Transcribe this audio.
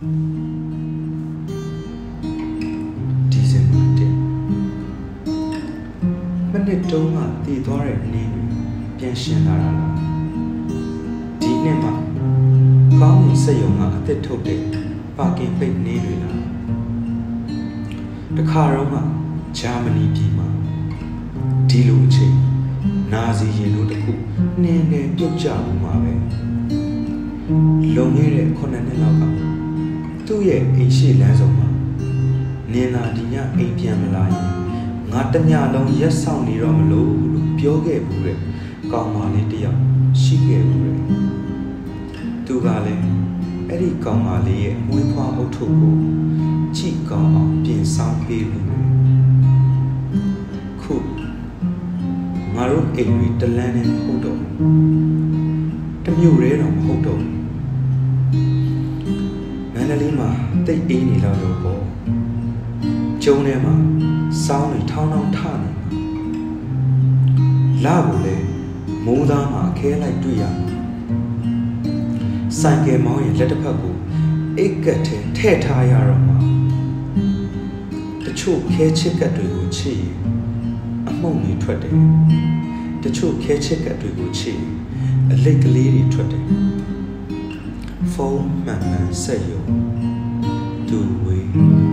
ဒီစင်မှာတဲ့မနစ်တုံးကတည်သွားတဲ့နင်းတွေပြန်ရှင်လာတာလားဒီနှစ်မှာကောင်းရင်စက်ရုံကအသက်ထုတ်တဲ့ပါကင်ပိတ်နင်းတွေလားတခါတော့မှဂျာမနီပြည်မှာဒီလိုအချိန်နာဇီရင်တို့တခုနင်းနေပြုတ်ကြဘူးမှာပဲလုံနေတဲ့9နှစ်လောက်ကသူ့ရဲ့အိမ်ရှိလမ်းဆောင်မှာနင်းလာဒီညအိမ်ပြန်မလာရင်ငါတညလုံးရက်ဆောင်နေတော့မလို့ပြောခဲ့ဘူးတဲ့ကောင်မလေးတယောက်ရှိခဲ့ဘူးတဲ့သူကလည်းအဲ့ဒီကောင်မလေးရဲ့မွေးဖွားအုပ်ထုပ်ကိုကြည့်ကောင်းအောင်ပြင်ဆောင်ပေးဘူးတဲ့ခုငါတို့အိမ်တွေတလန်းနဲ့မဟုတ်တော့တမျိုးရဲတော့မဟုတ်တော့မန္တလေးမှာတိတ်အေးနေတော့ပေါ့ကျုံထဲမှာစောင်းတွေထောင်းထောင်းထနေလာကိုလေမိုးသားမှာခဲလိုက်တွေ့ရဆိုင်ကယ်မောင်းရင်လက်တစ်ဖက်ကိုအိတ်ကတ်ထဲထည့်ထားရတော့မှာတချို့ခဲချစ်ကတ်တွေကိုချစ်ရင်အမှုန့်တွေထွက်တယ်တချို့ခဲချစ်ကတ်တွေကိုချစ်ရင်အလိတ်ကလေးတွေထွက်တယ်ဖုန်းမှန်မှန်ဆက်ရုံသူဝေး